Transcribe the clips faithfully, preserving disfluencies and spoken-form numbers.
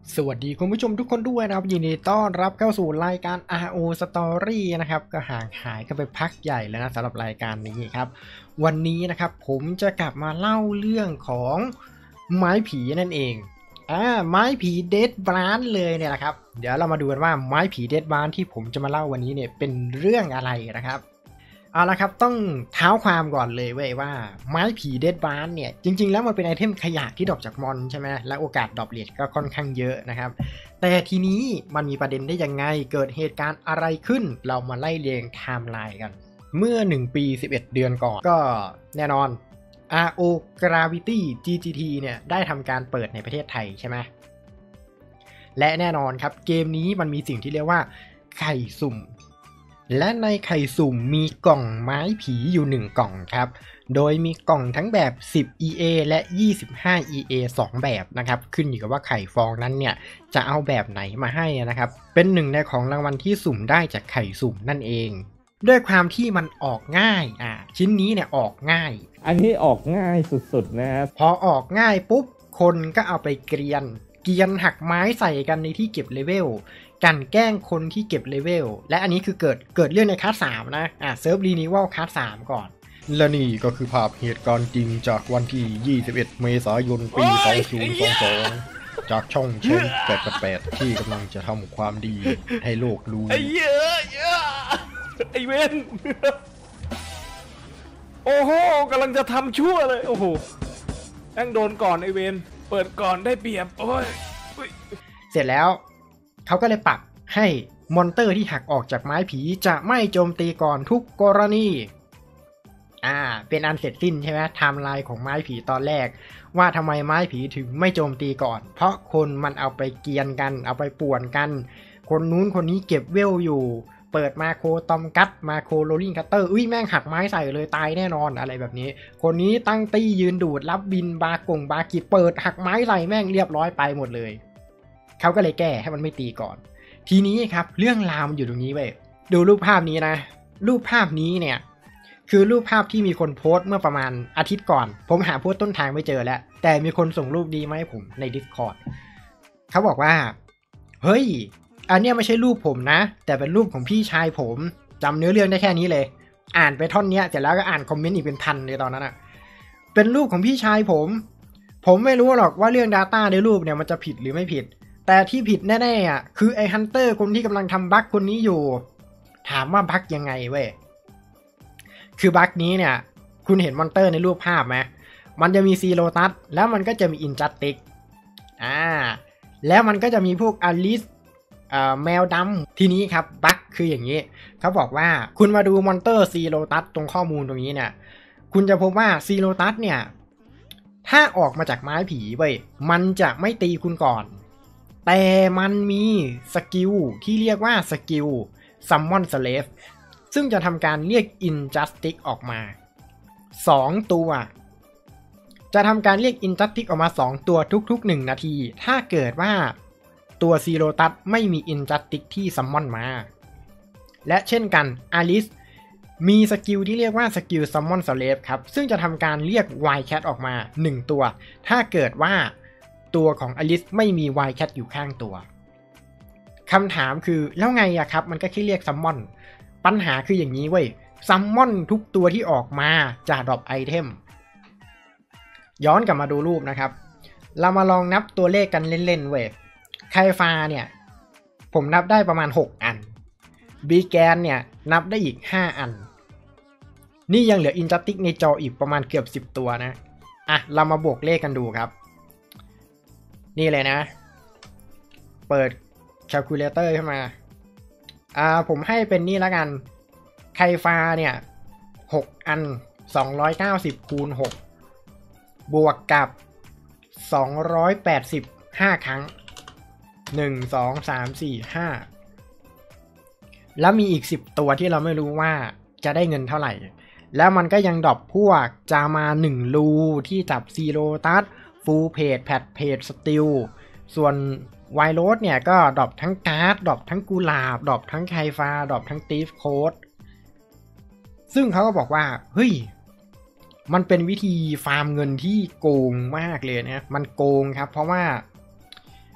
สวัสดีคุณผู้ชมทุกคนด้วยนะครับยินดีต้อนรับเข้าสู่รายการ อาร์ โอ Story นะครับก็ห่างหายกันไปพักใหญ่แล้วนะสำหรับรายการนี้ครับวันนี้นะครับผมจะกลับมาเล่าเรื่องของไม้ผีนั่นเองอ่าไม้ผีเดดบรานเลยเนี่ยแหละครับเดี๋ยวเรามาดูกันว่าไม้ผีเดดบรานที่ผมจะมาเล่าวันนี้เนี่ยเป็นเรื่องอะไรนะครับเอาละครับต้องเท้าความก่อนเลยเว้ยว่าไม้ผีเดดบาร์เนี่ยจริงๆแล้วมันเป็นไอเทมขยะที่ดรอปจากมอนใช่ไหมและโอกาสดรอปเรทก็ค่อนข้างเยอะนะครับแต่ทีนี้มันมีประเด็นได้ยังไงเกิดเหตุการณ์อะไรขึ้นเรามาไล่เรียงไทม์ไลน์กันเมื่อหนึ่งปีสิบเอ็ดเดือนก่อนก็แน่นอน อาร์ โอ Gravity จี จี ที เนี่ยได้ทำการเปิดในประเทศไทยใช่ไหมและแน่นอนครับเกมนี้มันมีสิ่งที่เรียกว่าไข่สุ่มและในไข่สุ่มมีกล่องไม้ผีอยู่หนึ่งกล่องครับโดยมีกล่องทั้งแบบ สิบ อี เอ และ ยี่สิบห้า อี เอ สอง แบบนะครับขึ้นอยู่กับว่าไข่ฟองนั้นเนี่ยจะเอาแบบไหนมาให้นะครับเป็นหนึ่งในของรางวัลที่สุ่มได้จากไข่สุ่มนั่นเองด้วยความที่มันออกง่ายอ่ะชิ้นนี้เนี่ยออกง่ายอันนี้ออกง่ายสุดๆนะครับพอออกง่ายปุ๊บคนก็เอาไปเกรียนเกรียนหักไม้ใส่กันในที่เก็บเลเวลกันแกล้งคนที่เก็บเลเวลและอันนี้คือเกิดเกิดเรื่องในคลาสสามนะอ่ะเซิร์ฟรีนิวัลคลาสสามก่อนและนี่ก็คือภาพเหตุการณ์จริงจากวันที่ยี่สิบเอ็ดเมษายนปีสองพันยี่สิบสองจากช่องเชนแปดแปดที่กำลังจะทำความดีให้โลกรู้ไอ้เยอะเยอะไอ้เว้นโอ้โหกำลังจะทำชั่วเลยโอ้โหแม่งโดนก่อนไอ้เวนเปิดก่อนได้เปรียบโอ้ยเสร็จแล้วเขาก็เลยปรับให้มอนเตอร์ที่หักออกจากไม้ผีจะไม่โจมตีก่อนทุกกรณีอ่าเป็นอันเสร็จสิ้นใช่ไหมไทม์ไลน์ของไม้ผีตอนแรกว่าทำไมไม้ผีถึงไม่โจมตีก่อนเพราะคนมันเอาไปเกียนกันเอาไปป่วนกันคนนู้นคนนี้เก็บเวลอยู่เปิดมาโคตอมกัตมาโคโรลลิงคัตเตอร์อุ้ยแม่งหักไม้ใส่เลยตายแน่นอนอะไรแบบนี้คนนี้ตั้งตี้ยืนดูดรับบินบากงบากิเปิดหักไม้ใส่แม่งเรียบร้อยไปหมดเลยเขาก็เลยแก้ให้มันไม่ตีก่อนทีนี้ครับเรื่องราวมันอยู่ตรงนี้เว้ยดูรูปภาพนี้นะรูปภาพนี้เนี่ยคือรูปภาพที่มีคนโพสต์เมื่อประมาณอาทิตย์ก่อนผมหาโพสต์ต้นทางไม่เจอแล้วแต่มีคนส่งรูปดีมาให้ผมใน Discord เขาบอกว่าเฮ้ยอันเนี้ยไม่ใช่รูปผมนะแต่เป็นรูปของพี่ชายผมจำเนื้อเรื่องได้แค่นี้เลยอ่านไปท่อนเนี้ยเสร็จแล้วก็อ่านคอมเมนต์อีกเป็นพันเลยตอนนั้นอะเป็นรูปของพี่ชายผมผมไม่รู้หรอกว่าเรื่อง Data ในรูปเนี่ยมันจะผิดหรือไม่ผิดแต่ที่ผิดแน่ๆอ่ะคือไอ้ฮันเตอร์คนที่กำลังทำบั๊กคนนี้อยู่ถามว่าบั๊กยังไงเว้ยคือบั๊กนี้เนี่ยคุณเห็นมอนเตอร์ในรูปภาพไหมมันจะมีซีโรตัสแล้วมันก็จะมีอินจัสติกอ่าแล้วมันก็จะมีพวกอลิสเอ่อแมวดำทีนี้ครับบั๊กคืออย่างนี้เขาบอกว่าคุณมาดูมอนเตอร์ซีโรตัสตรงข้อมูลตรงนี้เนี่ยคุณจะพบว่าซีโรตัสเนี่ยถ้าออกมาจากไม้ผีเว้ยมันจะไม่ตีคุณก่อนแต่มันมีสกิลที่เรียกว่าสกิล Summon Slave ซึ่งจะทำการเรียก Injustice ออกมาสองตัวจะทำการเรียก Injustice ออกมาสองตัวทุกๆหนึ่งนาทีถ้าเกิดว่าตัวซีโรตัสไม่มี Injustice ที่ Summon มาและเช่นกันอลิสมีสกิลที่เรียกว่าสกิล Summon Slave ครับซึ่งจะทำการเรียก Wildcat ออกมาหนึ่งตัวถ้าเกิดว่าตัวของอลิสไม่มี Wildcat อยู่ข้างตัวคำถามคือแล้วไงอะครับมันก็แค่เรียกซัมมอนปัญหาคืออย่างนี้เว้ยซัมมอนทุกตัวที่ออกมาจะดรอปไอเทมย้อนกลับมาดูรูปนะครับเรามาลองนับตัวเลขกันเล่นๆเว้ยไคฟาเนี่ยผมนับได้ประมาณหกอันบีแกนเนี่ยนับได้อีกห้าอันนี่ยังเหลืออินจัสติกในจออีกประมาณเกือบสิบตัวนะอ่ะเรามาบวกเลขกันดูครับนี่เลยนะเปิดแคลคูลเลเตอร์ขึ้นมาอ่าผมให้เป็นนี่แล้วกันไคฟาเนี่ยหกอันสองร้อยเก้าสิบคูณหกบวกกับสองร้อยแปดสิบห้าครั้งหนึ่ง สอง สาม สี่ ห้าแล้วมีอีกสิบตัวที่เราไม่รู้ว่าจะได้เงินเท่าไหร่แล้วมันก็ยังดรอปพวกจามาหนึ่งรูที่จับซีโรตัสฟูลเพจแพดเพจสติลส่วนไวโรสเนี่ยก็ดรอปทั้งการ์ดดรอปทั้งกุหลาบดรอปทั้งไคฟาดรอปทั้งตีฟโค้ดซึ่งเขาก็บอกว่าเฮ้ยมันเป็นวิธีฟาร์มเงินที่โกงมากเลยนะมันโกงครับเพราะว่า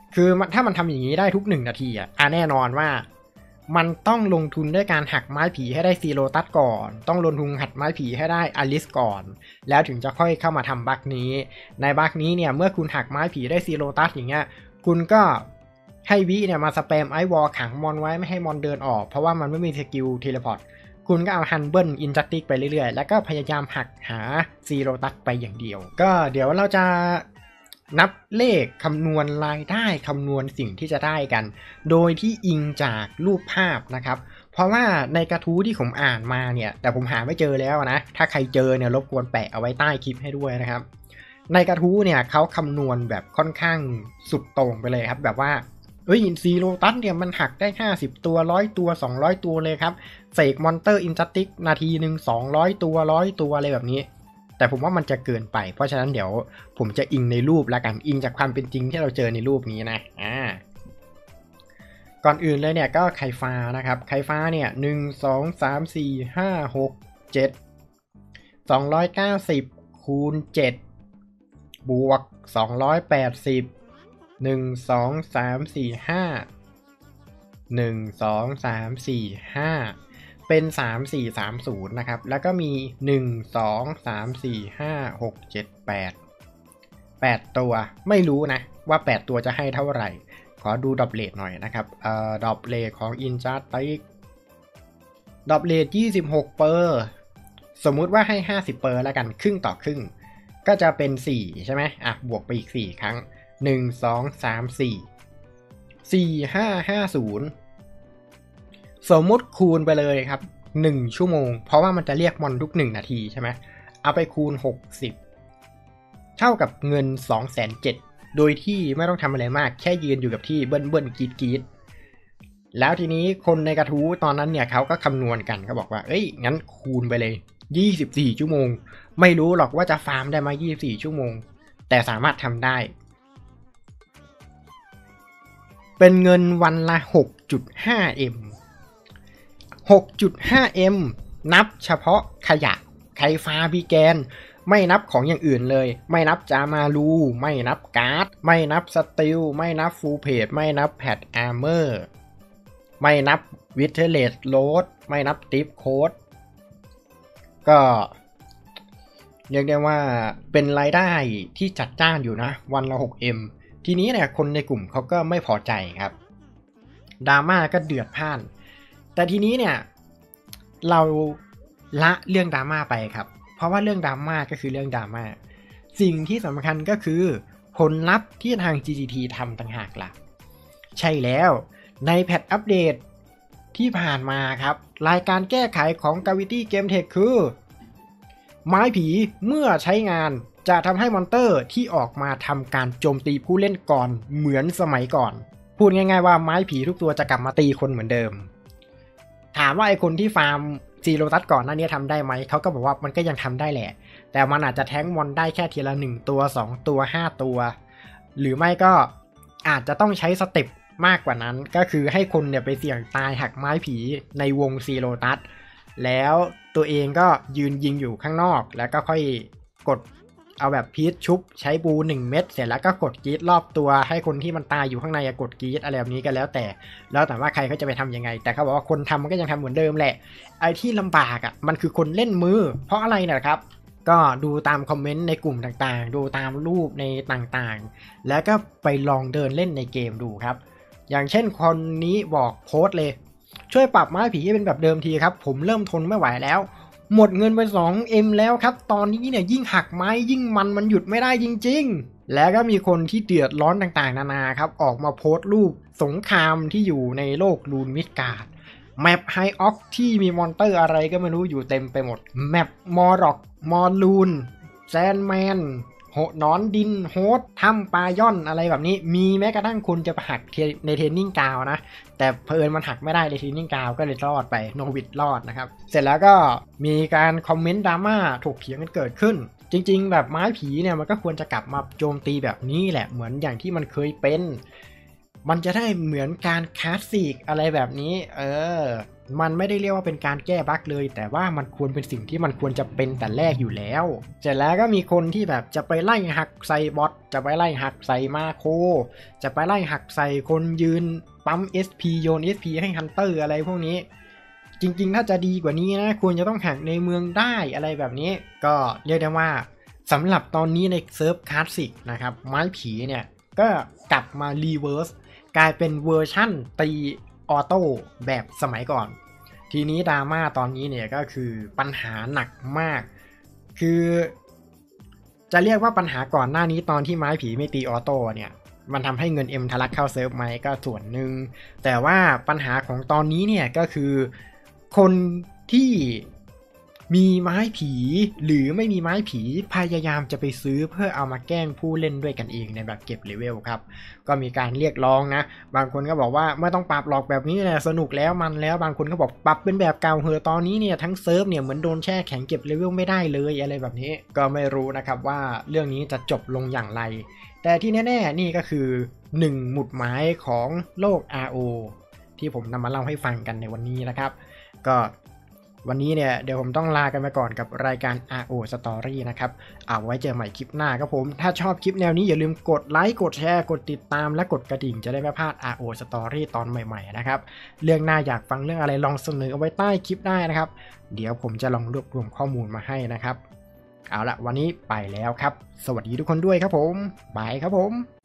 คือถ้ามันทำอย่างนี้ได้ทุกหนึ่งนาทีอ่ะแน่นอนว่ามันต้องลงทุนด้วยการหักไม้ผีให้ได้ซีโรตัสก่อนต้องลงทุนหักไม้ผีให้ได้อลิสก่อนแล้วถึงจะค่อยเข้ามาทำบัคนี้ในบัคนี้เนี่ยเมื่อคุณหักไม้ผีได้ซีโรตัสอย่างเงี้ยคุณก็ให้วิเนี่ยมาสแปมไอวอลขังมอนไว้ไม่ให้มอนเดินออกเพราะว่ามันไม่มีสกิลเทเลพอร์ตคุณก็เอาฮันเบิลอินจัสติกไปเรื่อยๆแล้วก็พยายามหักหาซีโรตัสไปอย่างเดียวก็เดี๋ยวเราจะนับเลขคำนวณรายได้คำนวณสิ่งที่จะได้กันโดยที่อิงจากรูปภาพนะครับเพราะว่าในกระทู้ที่ผมอ่านมาเนี่ยแต่ผมหาไม่เจอแล้วนะถ้าใครเจอเนี่ยรบกวนแปะเอาไว้ใต้คลิปให้ด้วยนะครับในกระทู้เนี่ยเขาคำนวณแบบค่อนข้างสุดโต่งไปเลยครับแบบว่าเอ้ยซีโรตัสเนี่ยมันหักได้ห้าสิบตัวหนึ่งร้อยตัวสองร้อยตัวเลยครับเสกมอนเตอร์อินจัสติกนาทีหนึ่งสองร้อยตัวหนึ่งร้อยตัวอะไรแบบนี้แต่ผมว่ามันจะเกินไปเพราะฉะนั้นเดี๋ยวผมจะอิงในรูปแล้วกันอิงจากความเป็นจริงที่เราเจอในรูปนี้นะอ่าก่อนอื่นเลยเนี่ยก็ไข่ฟ้านะครับไข่ฟ้าเนี่ยหนึ่ง สอง สาม สี่ ห้า หก เจ็ด สองร้อยเก้าสิบคูณเจ็ดบวกสองร้อยแปดสิบหนึ่ง สอง สาม สี่ ห้า หนึ่ง สอง สาม สี่ ห้าเป็นสาม สี่ สาม ศูนย์นะครับแล้วก็มีหนึ่ง สอง สาม สี่ ห้า หก เจ็ด แปด แปดตัวไม่รู้นะว่าแปดตัวจะให้เท่าไหร่ขอดูดอปเลทหน่อยนะครับเอ่อดอปเลทของอินจัสติกดอปเลทยี่สิบหกเปอร์สมมุติว่าให้ห้าสิบเปอร์แล้วกันครึ่งต่อครึ่งก็จะเป็นสี่ใช่ไหมอ่ะบวกไปอีกสี่ครั้งหนึ่ง สอง สาม สี่ สี่ ห้า ห้า ศูนย์สมมติคูณไปเลยครับหนึ่งชั่วโมงเพราะว่ามันจะเรียกมอนทุกหนึ่งนาทีใช่ไหมเอาไปคูณหกสิบเท่ากับเงิน สองแสนเจ็ดหมื่น โดยที่ไม่ต้องทำอะไรมากแค่ยืนอยู่กับที่เบิ้ลเบิ้ลกรีดกรีดแล้วทีนี้คนในกระทู้ตอนนั้นเนี่ยเขาก็คำนวณกันเขาบอกว่าเอ้ยงั้นคูณไปเลยยี่สิบสี่ชั่วโมงไม่รู้หรอกว่าจะฟาร์มได้ไหมยี่สิบสี่ชั่วโมงแต่สามารถทำได้เป็นเงินวันละ หกจุดห้าเอ็ม หกจุดห้าเอ็ม นับเฉพาะขยะไคฟ้าบีแกนไม่นับของอย่างอื่นเลยไม่นับจามารูไม่นับการ์ดไม่นับสติลไม่นับฟูลเพจไม่นับแพดอาร์เมอร์ไม่นับวิเทเลตโรดไม่นับติปโค้ดก็เรียกได้ว่าเป็นรายได้ที่จัดจ้านอยู่นะวันละ หกเอ็ม ทีนี้เนี่ยคนในกลุ่มเขาก็ไม่พอใจครับดราม่าก็เดือดพ่านแต่ทีนี้เนี่ยเราละเรื่องดราม่าไปครับเพราะว่าเรื่องดราม่าก็คือเรื่องดราม่าสิ่งที่สำคัญก็คือผลลัพธ์ที่ทาง จี จี ที ทำต่างหากล่ะใช่แล้วในแพทอัปเดตที่ผ่านมาครับรายการแก้ไขของ Gravity Game Tech คือไม้ผีเมื่อใช้งานจะทำให้มอนเตอร์ที่ออกมาทำการโจมตีผู้เล่นก่อนเหมือนสมัยก่อนพูดง่ายๆว่าไม้ผีทุกตัวจะกลับมาตีคนเหมือนเดิมถามว่าไอคนที่ฟาร์มซีโรตัสก่อนหน้านี้ทำได้ไหมเขาก็บอกว่ามันก็ยังทำได้แหละแต่มันอาจจะแท้งมอนได้แค่ทีละหนึ่งตัวสองตัวห้าตัวหรือไม่ก็อาจจะต้องใช้สเต็ปมากกว่านั้นก็คือให้คนเนี่ยไปเสี่ยงตายหักไม้ผีในวงซีโรตัสแล้วตัวเองก็ยืนยิงอยู่ข้างนอกแล้วก็ค่อยกดเอาแบบพีชชุบใช้บูหนึ่งเม็ดเสร็จแล้วก็กดกรีดรอบตัวให้คนที่มันตายอยู่ข้างในกดกรีดอะไรแบบนี้กันแล้วแต่แล้วแต่ว่าใครเขาจะไปทำยังไงแต่เขาบอกว่าคนทำมันก็ยังทำเหมือนเดิมแหละไอ้ที่ลำบากอ่ะมันคือคนเล่นมือเพราะอะไรนะครับก็ดูตามคอมเมนต์ในกลุ่มต่างๆดูตามรูปในต่างๆแล้วก็ไปลองเดินเล่นในเกมดูครับอย่างเช่นคนนี้บอกโพสเลยช่วยปรับไม้ผีให้เป็นแบบเดิมทีครับผมเริ่มทนไม่ไหวแล้วหมดเงินไป สองเอ็ม แล้วครับตอนนี้เนี่ยยิ่งหักไม้ยิ่งมันมันหยุดไม่ได้จริงๆแล้วก็มีคนที่เดือดร้อนต่างๆนานาครับออกมาโพสต์รูปสงครามที่อยู่ในโลกลูนมิดการ์ดแมปไฮออกที่มีมอนเตอร์อะไรก็ไม่รู้อยู่เต็มไปหมดแมปมอร็อกมอลูนแซนแมนโหนอนดินโฮสถ้ำปลาย่อนอะไรแบบนี้มีแม้กระทั่งคุณจะหักในเทรนนิ่งกาวนะแต่เพลินมันหักไม่ได้ในเทรนนิ่งกาวก็เลยรอดไปโนวิดรอดนะครับเสร็จแล้วก็มีการคอมเมนต์ดราม่าถกเถียงกันเกิดขึ้นจริงๆแบบไม้ผีเนี่ยมันก็ควรจะกลับมาโจมตีแบบนี้แหละเหมือนอย่างที่มันเคยเป็นมันจะได้เหมือนการคลาสสิกอะไรแบบนี้เออมันไม่ได้เรียกว่าเป็นการแก้บั๊กเลยแต่ว่ามันควรเป็นสิ่งที่มันควรจะเป็นแต่แรกอยู่แล้วเสร็จแล้วก็มีคนที่แบบจะไปไล่หักใส่บอทจะไปไล่หักใส่มาโคจะไปไล่หักใส่คนยืนปั๊ม เอส พี โยน เอส พี ให้ฮันเตอร์อะไรพวกนี้จริงๆถ้าจะดีกว่านี้นะควรจะต้องหักในเมืองได้อะไรแบบนี้ก็เรียกได้ว่าสำหรับตอนนี้ในเซิร์ฟคลาสสิกนะครับไม้ผีเนี่ยก็กลับมารีเวิร์สกลายเป็นเวอร์ชั่นตีออโต้แบบสมัยก่อนทีนี้ดราม่าตอนนี้เนี่ยก็คือปัญหาหนักมากคือจะเรียกว่าปัญหาก่อนหน้านี้ตอนที่ไม้ผีไม่ตีออโต้เนี่ยมันทำให้เงิน M ทะลักเข้าเซิร์ฟไหมก็ส่วนหนึ่งแต่ว่าปัญหาของตอนนี้เนี่ยก็คือคนที่มีไม้ผีหรือไม่มีไม้ผีพยายามจะไปซื้อเพื่อเอามาแกล้งผู้เล่นด้วยกันเองในแบบเก็บเลเวลครับก็มีการเรียกร้องนะบางคนก็บอกว่าไม่ต้องปรับหรอกแบบนี้แหละสนุกแล้วมันแล้วบางคนก็บอกปรับเป็นแบบเก่าเหอะตอนนี้เนี่ยทั้งเซิร์ฟเนี่ยเหมือนโดนแช่แข็งเก็บเลเวลไม่ได้เลยอะไรแบบนี้ก็ไม่รู้นะครับว่าเรื่องนี้จะจบลงอย่างไรแต่ที่แน่ๆนี่ก็คือหนึ่งหมุดหมายของโลก อาร์ โอ ที่ผมนำมาเล่าให้ฟังกันในวันนี้นะครับก็วันนี้เนี่ยเดี๋ยวผมต้องลากันไปก่อนกับรายการ อาร์ โอ Story นะครับเอาไว้เจอใหม่คลิปหน้าครับผมถ้าชอบคลิปแนวนี้อย่าลืมกดไลค์กดแชร์กดติดตามและกดกระดิ่งจะได้ไม่พลาด อาร์ โอ Story ตอนใหม่ๆนะครับเรื่องหน้าอยากฟังเรื่องอะไรลองเสนอเอาไว้ใต้คลิปได้นะครับเดี๋ยวผมจะลองรวบรวมข้อมูลมาให้นะครับเอาละวันนี้ไปแล้วครับสวัสดีทุกคนด้วยครับผมบายครับผม